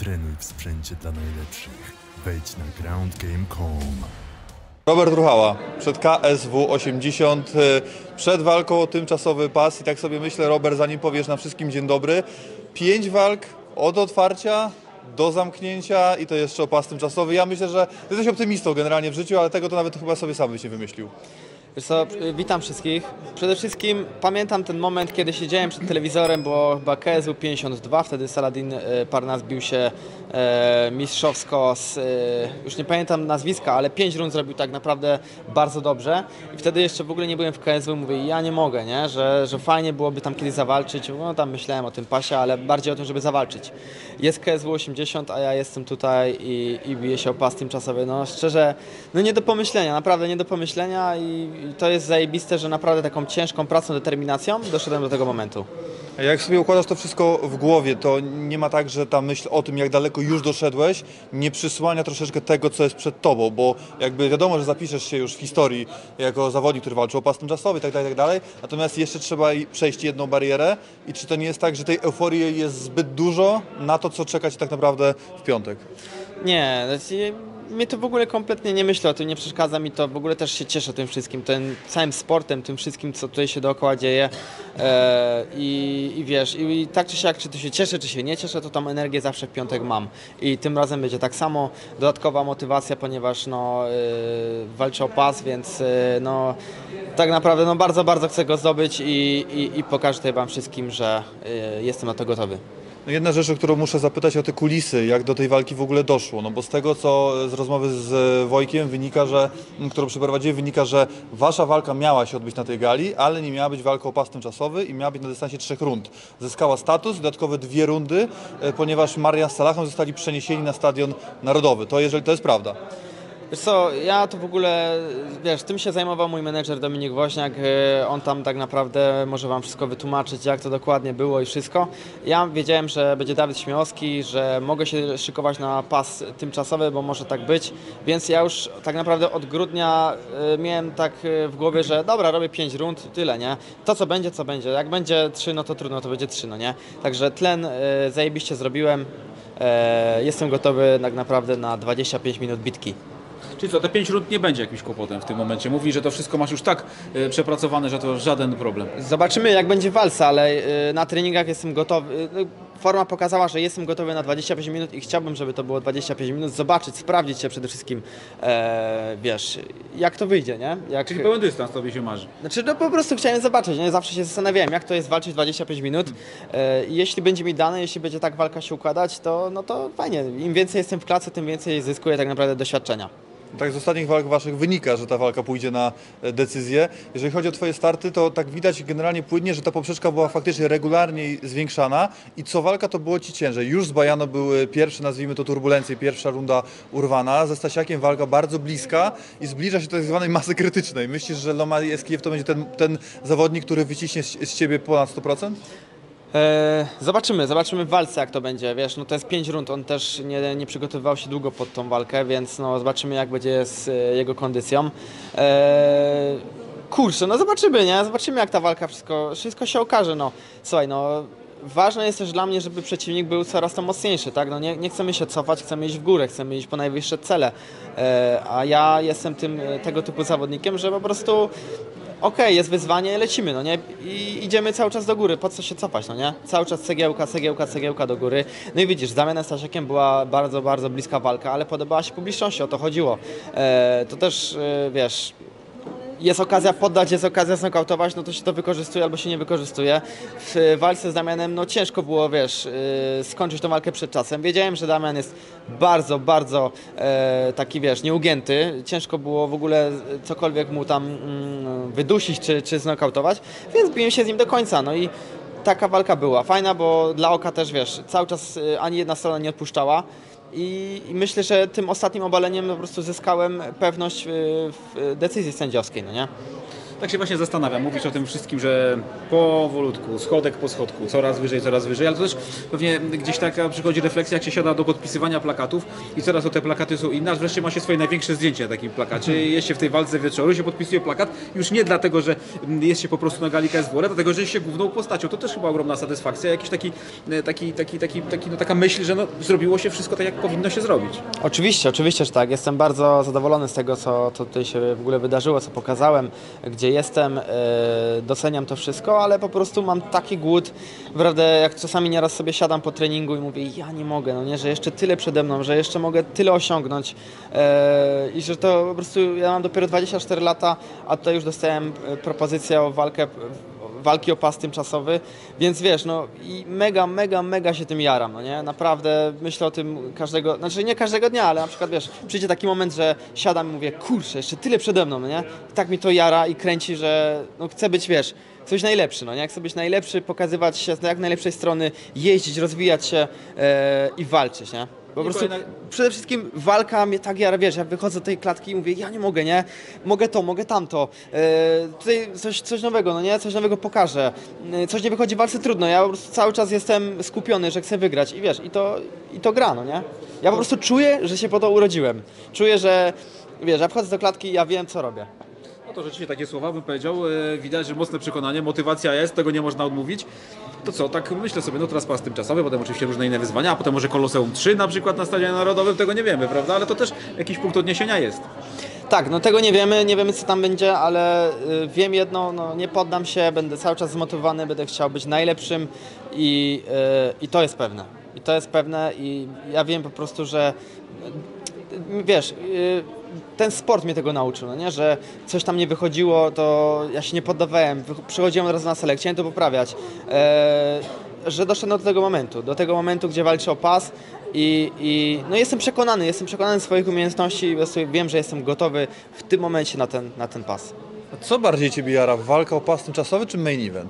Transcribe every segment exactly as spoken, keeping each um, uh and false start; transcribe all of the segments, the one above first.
Trenuj w sprzęcie dla najlepszych. Wejdź na ground game kropka com. Robert Ruchała, przed K S W osiemdziesiąt, przed walką o tymczasowy pas i tak sobie myślę, Robert, zanim powiesz nam wszystkim dzień dobry, pięć walk od otwarcia do zamknięcia i to jeszcze o pas tymczasowy. Ja myślę, że ty jesteś optymistą generalnie w życiu, ale tego to nawet chyba sobie sam byś nie wymyślił. Wiesz co, witam wszystkich. Przede wszystkim pamiętam ten moment, kiedy siedziałem przed telewizorem, było chyba K S W pięćdziesiąt dwa, wtedy Saladin Parnas bił się e, mistrzowsko z, e, już nie pamiętam nazwiska, ale pięć rund zrobił tak naprawdę bardzo dobrze i wtedy jeszcze w ogóle nie byłem w K S W, mówię, ja nie mogę, nie? Że, że fajnie byłoby tam kiedyś zawalczyć, no tam myślałem o tym pasie, ale bardziej o tym, żeby zawalczyć. Jest K S W osiemdziesiąt, a ja jestem tutaj i, i biję się o pas tymczasowy, no szczerze, no nie do pomyślenia, naprawdę nie do pomyślenia i I to jest zajebiste, że naprawdę taką ciężką pracą, determinacją doszedłem do tego momentu. Jak sobie układasz to wszystko w głowie, to nie ma tak, że ta myśl o tym, jak daleko już doszedłeś, nie przysłania troszeczkę tego, co jest przed tobą, bo jakby wiadomo, że zapiszesz się już w historii jako zawodnik, który walczył o pas tymczasowy i tak dalej, tak dalej, natomiast jeszcze trzeba przejść jedną barierę i czy to nie jest tak, że tej euforii jest zbyt dużo na to, co czekać tak naprawdę w piątek? Nie, znaczy, mnie to w ogóle kompletnie nie myślę o tym, nie przeszkadza mi to, w ogóle też się cieszę tym wszystkim, tym całym sportem, tym wszystkim, co tutaj się dookoła dzieje e, i, i wiesz, i, i tak czy siak, czy to się cieszę, czy się nie cieszę, to tą energię zawsze w piątek mam i tym razem będzie tak samo, dodatkowa motywacja, ponieważ no, e, walczę o pas, więc e, no, tak naprawdę no, bardzo, bardzo chcę go zdobyć i, i, i pokażę tutaj wam wszystkim, że e, jestem na to gotowy. Jedna rzecz, o którą muszę zapytać, o te kulisy, jak do tej walki w ogóle doszło, no bo z tego, co z rozmowy z Wojkiem wynika, że, którą przeprowadziłem, wynika, że wasza walka miała się odbyć na tej gali, ale nie miała być walką o pas tymczasowy i miała być na dystansie trzech rund. Zyskała status, dodatkowe dwie rundy, ponieważ Marian z Salahem zostali przeniesieni na Stadion Narodowy. To jeżeli to jest prawda. Wiesz co, ja to w ogóle, wiesz, tym się zajmował mój menedżer Dominik Woźniak, on tam tak naprawdę może wam wszystko wytłumaczyć, jak to dokładnie było i wszystko. Ja wiedziałem, że będzie Dawid Śmiałowski, że mogę się szykować na pas tymczasowy, bo może tak być, więc ja już tak naprawdę od grudnia miałem tak w głowie, że dobra, robię pięć rund, tyle, nie? To co będzie, co będzie, jak będzie trzy, no to trudno, to będzie trzy, no nie? Także tlen zajebiście zrobiłem, jestem gotowy tak naprawdę na dwadzieścia pięć minut bitki. Czyli co, te pięć rund nie będzie jakimś kłopotem w tym momencie? Mówi, że to wszystko masz już tak y, przepracowane, że to żaden problem. Zobaczymy, jak będzie walca, ale y, na treningach jestem gotowy. Y, forma pokazała, że jestem gotowy na dwadzieścia pięć minut i chciałbym, żeby to było dwadzieścia pięć minut, zobaczyć, sprawdzić się przede wszystkim, e, wiesz, jak to wyjdzie, nie? Jak... Czyli pełen dystans tobie się marzy. Znaczy, no po prostu chciałem zobaczyć, nie? Zawsze się zastanawiałem, jak to jest walczyć dwadzieścia pięć minut. E, jeśli będzie mi dane, jeśli będzie tak walka się układać, to, no to fajnie. Im więcej jestem w klatce, tym więcej zyskuję tak naprawdę doświadczenia. Tak, z ostatnich walk waszych wynika, że ta walka pójdzie na decyzję. Jeżeli chodzi o twoje starty, to tak widać generalnie płynnie, że ta poprzeczka była faktycznie regularnie zwiększana i co walka to było ci ciężej. Już z Bajano były pierwsze, nazwijmy to turbulencje, pierwsza runda urwana. Ze Stasiakiem walka bardzo bliska i zbliża się do tak zwanej masy krytycznej. Myślisz, że Loma Eskijew to będzie ten, ten zawodnik, który wyciśnie z, z ciebie ponad sto procent? Eee, zobaczymy, zobaczymy w walce, jak to będzie, wiesz, no to jest pięć rund, on też nie, nie przygotowywał się długo pod tą walkę, więc no zobaczymy, jak będzie z e, jego kondycją. Eee, kurczę, no zobaczymy, nie, zobaczymy, jak ta walka, wszystko, wszystko się okaże, no, słuchaj, no, ważne jest też dla mnie, żeby przeciwnik był coraz to mocniejszy, tak, no nie, nie chcemy się cofać, chcemy iść w górę, chcemy iść po najwyższe cele, eee, a ja jestem tym, tego typu zawodnikiem, że po prostu okej, okay, jest wyzwanie, lecimy, no nie? I idziemy cały czas do góry, po co się cofać, no nie? Cały czas cegiełka, cegiełka, cegiełka do góry. No i widzisz, z Damianem Stasiakiem była bardzo, bardzo bliska walka, ale podobała się publiczności, o to chodziło. E, to też, e, wiesz, jest okazja poddać, jest okazja znokautować, no to się to wykorzystuje albo się nie wykorzystuje. W walce z Damianem, no ciężko było, wiesz, yy, skończyć tą walkę przed czasem. Wiedziałem, że Damian jest bardzo, bardzo e, taki, wiesz, nieugięty. Ciężko było w ogóle cokolwiek mu tam mm, wydusić czy, czy znokautować, więc biłem się z nim do końca, no i taka walka była fajna, bo dla oka też, wiesz, cały czas y, ani jedna strona nie odpuszczała. I, I myślę, że tym ostatnim obaleniem po prostu zyskałem pewność w, w decyzji sędziowskiej, no nie? tak się właśnie zastanawiam. Mówisz o tym wszystkim, że powolutku, schodek po schodku, coraz wyżej, coraz wyżej, ale to też pewnie gdzieś taka przychodzi refleksja, jak się siada do podpisywania plakatów i coraz to te plakaty są inne, aż wreszcie ma się swoje największe zdjęcie na takim plakacie. Jest się w tej walce wieczoru, się podpisuje plakat, już nie dlatego, że jest się po prostu na gali K S W, ale dlatego, że jest się główną postacią. To też chyba ogromna satysfakcja, jakiś taki, taki, taki, taki, taki no taka myśl, że no, zrobiło się wszystko tak, jak powinno się zrobić. Oczywiście, oczywiście, że tak. Jestem bardzo zadowolony z tego, co, co tutaj się w ogóle wydarzyło, co pokazałem, gdzie jestem. Yy, doceniam to wszystko, ale po prostu mam taki głód. Naprawdę, jak czasami nieraz sobie siadam po treningu i mówię, ja nie mogę, no nie, że jeszcze tyle przede mną, że jeszcze mogę tyle osiągnąć yy, i że to po prostu, ja mam dopiero dwadzieścia cztery lata, a tutaj już dostałem propozycję o walkę, walki o pas tymczasowy, więc wiesz, no i mega, mega, mega się tym jaram, no nie, naprawdę myślę o tym każdego, znaczy nie każdego dnia, ale na przykład wiesz, przyjdzie taki moment, że siadam i mówię, kurczę, jeszcze tyle przede mną, no nie, i tak mi to jara i kręci, że no chcę być, wiesz, chcę być najlepszy, no nie, chcę być najlepszy, pokazywać się z jak najlepszej strony, jeździć, rozwijać się e, i walczyć, nie. Po prostu przede wszystkim walka mnie tak jara, wiesz, ja wychodzę do tej klatki i mówię, ja nie mogę, nie? Mogę to, mogę tamto. Yy, tutaj coś, coś nowego, no nie? Coś nowego pokażę. Yy, coś nie wychodzi w walce, trudno. Ja po prostu cały czas jestem skupiony, że chcę wygrać i wiesz, i to, i to gra, no nie? Ja po prostu czuję, że się po to urodziłem. Czuję, że, wiesz, ja wchodzę do klatki i ja wiem, co robię. No to rzeczywiście takie słowa bym powiedział, e, widać, że mocne przekonanie, motywacja jest, tego nie można odmówić. To co, tak myślę sobie, no teraz pas tymczasowy, potem oczywiście różne inne wyzwania, a potem może Koloseum trzy na przykład na Stadionie Narodowym, tego nie wiemy, prawda? Ale to też jakiś punkt odniesienia jest. Tak, no tego nie wiemy, nie wiemy co tam będzie, ale y, wiem jedno, no nie poddam się, będę cały czas zmotywowany, będę chciał być najlepszym i, y, i to jest pewne. I to jest pewne i ja wiem po prostu, że y, wiesz, y, ten sport mnie tego nauczył, no nie? Że coś tam nie wychodziło, to ja się nie poddawałem, przychodziłem od razu na selekcję, chciałem to poprawiać, e, że doszedłem do tego momentu, do tego momentu, gdzie walczę o pas i, i no jestem przekonany, jestem przekonany swoich umiejętności i wiem, że jestem gotowy w tym momencie na ten, na ten pas. A co bardziej Ciebie jara, walka o pas tymczasowy czy main event?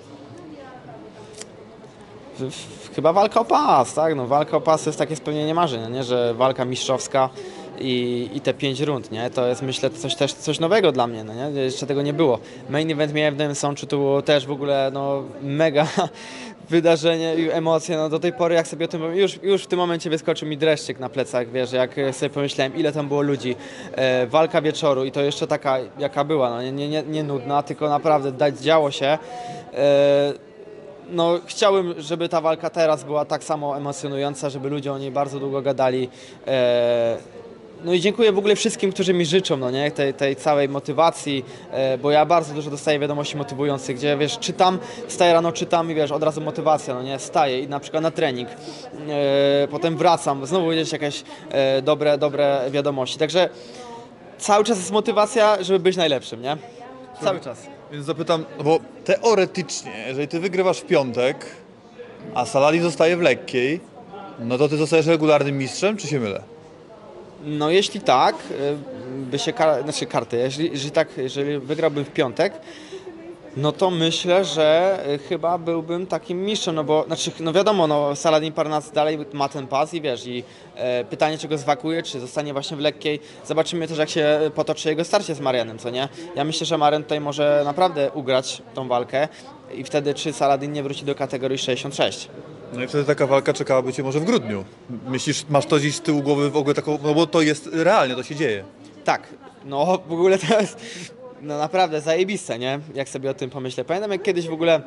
W, w, chyba walka o pas, tak? No, walka o pas to jest takie spełnienie marzeń, no nie? Że walka mistrzowska i, i te pięć rund, nie? To jest, myślę, coś też coś nowego dla mnie, no nie? Jeszcze tego nie było. Main event miałem w Nowym Sączu, to było też w ogóle no, mega wydarzenie i emocje. No, do tej pory, jak sobie o tym powiem, już, już w tym momencie wyskoczył mi dreszczyk na plecach, wiesz, jak sobie pomyślałem, ile tam było ludzi. E, walka wieczoru i to jeszcze taka, jaka była, no, nie, nie, nie nudna, tylko naprawdę dać działo się. E, No, chciałbym, żeby ta walka teraz była tak samo emocjonująca, żeby ludzie o niej bardzo długo gadali. E, no i dziękuję w ogóle wszystkim, którzy mi życzą, no nie, tej, tej całej motywacji, e, bo ja bardzo dużo dostaję wiadomości motywujących, gdzie wiesz, czytam, wstaję rano, czytam i wiesz, od razu motywacja, no nie, wstaję i na przykład na trening, e, potem wracam, znowu gdzieś jakieś e, dobre, dobre wiadomości, także cały czas jest motywacja, żeby być najlepszym, nie? Cały czas. Więc zapytam, no bo teoretycznie, jeżeli Ty wygrywasz w piątek, a Saladin zostaje w lekkiej, no to Ty zostajesz regularnym mistrzem, czy się mylę? No jeśli tak, y, by się kar znaczy karty, jeżeli, jeżeli tak, jeżeli wygrałbym w piątek, no to myślę, że y, chyba byłbym takim mistrzem, no bo, znaczy, no wiadomo, no Saladin Parnasse dalej ma ten pas i wiesz, i e, pytanie, czy go zwakuje, czy zostanie właśnie w lekkiej, zobaczymy też, jak się potoczy jego starcie z Marianem, co nie? Ja myślę, że Marian tutaj może naprawdę ugrać tą walkę i wtedy, czy Saladin nie wróci do kategorii sześćdziesiąt sześć. No i wtedy taka walka czekałaby Cię może w grudniu. Myślisz, masz to gdzieś z tyłu głowy w ogóle taką, no bo to jest realnie, to się dzieje. Tak, no w ogóle to jest no naprawdę zajebiste, nie? Jak sobie o tym pomyślę. Pamiętam, jak kiedyś w ogóle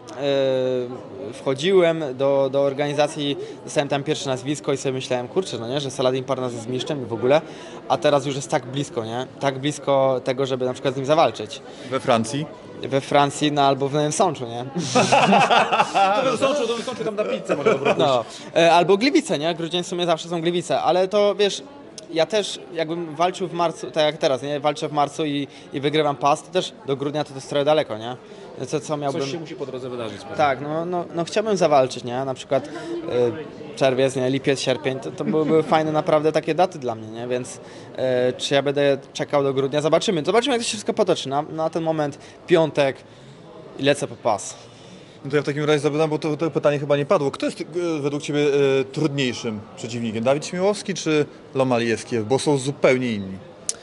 yy, wchodziłem do, do organizacji, dostałem tam pierwsze nazwisko i sobie myślałem, kurczę, no nie, że Saladin Parnasse jest mistrzem i w ogóle, a teraz już jest tak blisko, nie? Tak blisko tego, żeby na przykład z nim zawalczyć. We Francji? We Francji, no albo w Nowym Sączu, nie? To Sączu, to Sączu tam na pizzę może dobro. No, e, albo Gliwice, nie? Grudzień w sumie zawsze są Gliwice, ale to wiesz, ja też jakbym walczył w marcu, tak jak teraz, nie? Walczę w marcu i, i wygrywam pas, to też do grudnia to jest trochę daleko, nie? Co, co miałbym... Coś się musi po drodze wydarzyć. Pewnie. Tak, no, no, no chciałbym zawalczyć, nie? Na przykład y, czerwiec, nie? Lipiec, sierpień, to, to byłyby fajne naprawdę takie daty dla mnie, nie? Więc y, czy ja będę czekał do grudnia? Zobaczymy, zobaczymy, jak to się wszystko potoczy. Na, na ten moment piątek i lecę po pas. No to ja w takim razie zapytam, bo to, to pytanie chyba nie padło. Kto jest e, według Ciebie e, trudniejszym przeciwnikiem? Dawid Śmiałowski czy Lomaliewski? Bo są zupełnie inni.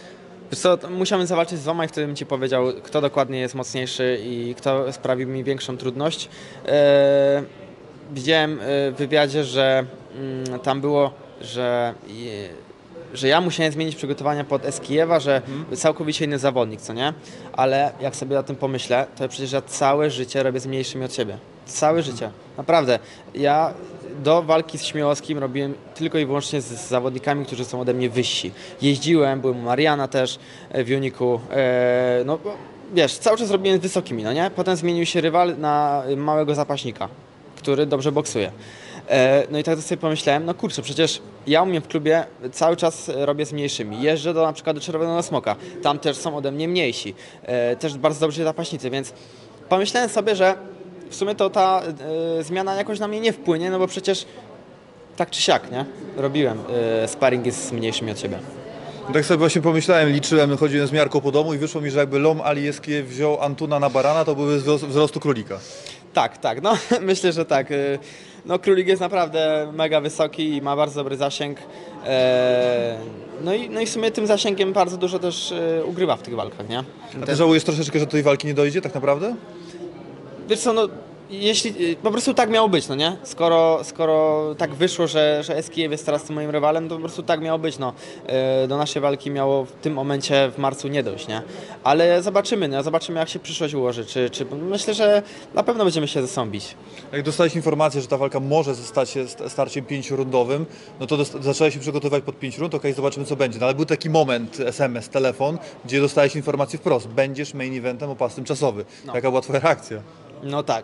Wiesz co, to musiałem zawalczyć z dwoma i wtedy bym ci powiedział, kto dokładnie jest mocniejszy i kto sprawił mi większą trudność. E, widziałem w wywiadzie, że mm, tam było, że, je, że ja musiałem zmienić przygotowania pod Eskijewa, że mhm. całkowicie inny zawodnik, co nie? Ale jak sobie o tym pomyślę, to przecież ja całe życie robię z mniejszymi od siebie. Całe życie. Naprawdę. Ja do walki z Śmiałowskim robiłem tylko i wyłącznie z, z zawodnikami, którzy są ode mnie wyżsi. Jeździłem, byłem u Mariana też w Uniku. E, no wiesz, cały czas robiłem z wysokimi, no nie? Potem zmienił się rywal na małego zapaśnika, który dobrze boksuje. E, no i tak sobie pomyślałem, no kurczę, przecież ja u mnie w klubie cały czas robię z mniejszymi. Jeżdżę do, na przykład do Czerwonego Smoka. Tam też są ode mnie mniejsi. E, też bardzo dobrzy zapaśnicy, więc pomyślałem sobie, że w sumie to ta y, zmiana jakoś na mnie nie wpłynie, no bo przecież tak czy siak, nie? Robiłem y, sparingi z mniejszymi od siebie. Tak sobie właśnie pomyślałem, liczyłem, chodziłem z miarką po domu i wyszło mi, że jakby Lom Alijewski wziął Antuna na barana, to były wzrostu królika. Tak, tak, no myślę, że tak. No królik jest naprawdę mega wysoki i ma bardzo dobry zasięg. E, no, i, no i w sumie tym zasięgiem bardzo dużo też y, ugrywa w tych walkach, nie? A ty żałujesz troszeczkę, że do tej walki nie dojdzie tak naprawdę? Wiesz co, no jeśli, po prostu tak miało być, no nie? Skoro, skoro tak wyszło, że, że Eskijew jest teraz tym moim rywalem, to po prostu tak miało być, no. Do naszej walki miało w tym momencie w marcu nie dojść, nie? Ale zobaczymy, no, zobaczymy jak się przyszłość ułoży, czy, czy myślę, że na pewno będziemy się ze sobą bić. Jak dostałeś informację, że ta walka może stać się starciem pięciorundowym, no to zacząłeś się przygotowywać pod pięć rund, okej, zobaczymy co będzie. No, ale był taki moment, es em es, telefon, gdzie dostałeś informację wprost, będziesz main eventem o pas tymczasowy. No. Jaka była twoja reakcja? No tak.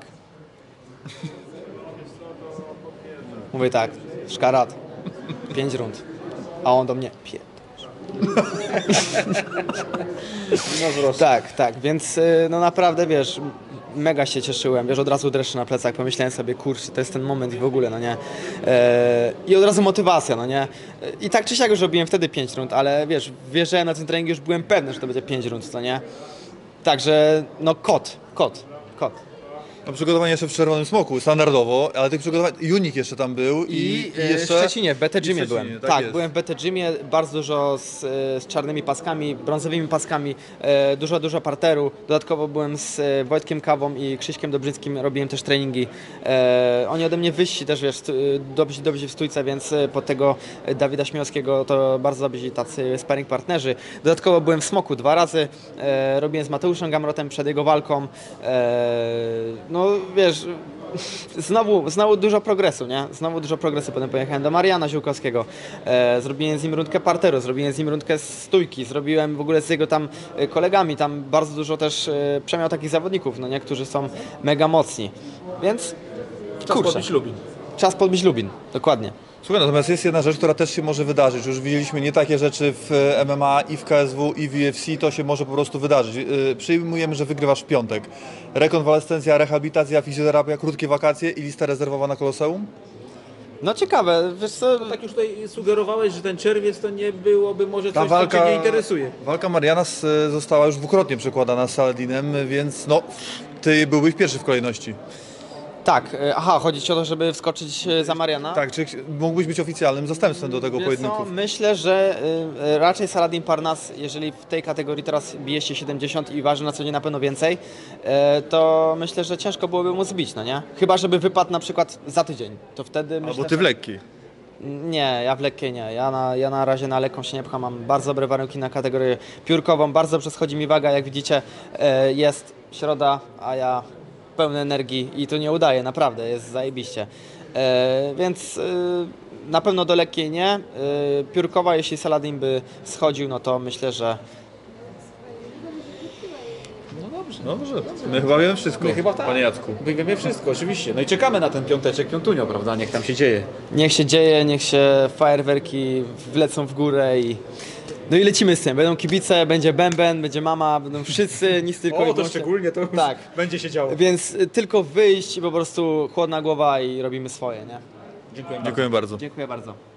Mówię tak, szkarat, pięć rund, a on do mnie, pierdolisz. No tak, tak, więc no naprawdę, wiesz, mega się cieszyłem, wiesz, od razu dreszcze na plecach, pomyślałem sobie, kurczę, to jest ten moment i w ogóle, no nie. E, I od razu motywacja, no nie. I tak czy siak już robiłem wtedy pięć rund, ale wiesz, wjeżdżałem na ten trening, już byłem pewny, że to będzie pięć rund, no nie. Także, no kot, kot, kot. No, przygotowanie jeszcze w Czerwonym Smoku, standardowo, ale tych przygotowań, Unik jeszcze tam był i, I, i jeszcze... w Szczecinie, w B T Gymie byłem. Tak, tak byłem w B T Gymie, bardzo dużo z, z czarnymi paskami, brązowymi paskami, e, dużo, dużo parteru. Dodatkowo byłem z e, Wojtkiem Kawą i Krzyśkiem Dobrzyckim, robiłem też treningi. E, oni ode mnie wyżsi też, wiesz, dobrzy, dobrzy w stójce, więc pod tego Dawida Śmiałowskiego to bardzo dobrzy tacy sparring partnerzy. Dodatkowo byłem w Smoku dwa razy, e, robiłem z Mateuszem Gamrotem przed jego walką. E, No wiesz, znowu, znowu dużo progresu, nie? Znowu dużo progresu. Potem pojechałem do Mariana Ziółkowskiego, e, zrobiłem z nim rundkę parteru, zrobiłem z nim rundkę stójki, zrobiłem w ogóle z jego tam kolegami, tam bardzo dużo też e, przemiał takich zawodników, no nie? Którzy są mega mocni, więc Czas podbić Lubin. Czas podbić Lubin, dokładnie. Słuchaj, natomiast jest jedna rzecz, która też się może wydarzyć. Już widzieliśmy nie takie rzeczy w em em a i w K S W i w U F C, to się może po prostu wydarzyć. Yy, przyjmujemy, że wygrywasz w piątek. Rekonwalescencja, rehabilitacja, fizjoterapia, krótkie wakacje i lista rezerwowa na Koloseum? No ciekawe, wiesz co... No tak już tutaj sugerowałeś, że ten czerwiec to nie byłoby może Ta coś, walka, co Cię nie interesuje. Walka Mariana z, została już dwukrotnie przekładana z Saladinem, więc no, ty byłbyś pierwszy w kolejności. Tak, aha, chodzi ci o to, żeby wskoczyć za Mariana? Tak, czy mógłbyś być oficjalnym zastępstwem do tego Wiesz pojedynku? co, myślę, że y, raczej Saladin Parnas, jeżeli w tej kategorii teraz bije się siedemdziesiąt i waży na co dzień na pewno więcej, y, to myślę, że ciężko byłoby mu zbić, no nie? Chyba, żeby wypadł na przykład za tydzień, to wtedy myślę, Albo ty w lekkiej. Nie, ja w lekkiej nie. Ja na, ja na razie na lekką się nie pcham. Mam bardzo dobre warunki na kategorię piórkową. Bardzo dobrze schodzi mi waga. Jak widzicie, y, jest środa, a ja pełny energii i to nie udaje, naprawdę, jest zajebiście. E, więc e, na pewno do lekkiej nie. E, piórkowa, jeśli Saladin by schodził, no to myślę, że... No dobrze. Dobrze, my chyba wiemy wszystko, My chyba tak. panie Jacku. My wiemy wszystko, oczywiście. No i czekamy na ten piąteczek, piątunio, prawda? Niech tam się dzieje. Niech się dzieje, niech się fajerwerki wlecą w górę i... No i lecimy z tym. Będą kibice, będzie bęben, będzie mama, będą wszyscy, nic tylko... O, to wyłącznie- szczególnie to już Tak. będzie się działo. Więc tylko wyjść i po prostu chłodna głowa i robimy swoje, nie? Dziękuję bardzo. Dziękuję bardzo. Dziękuję bardzo.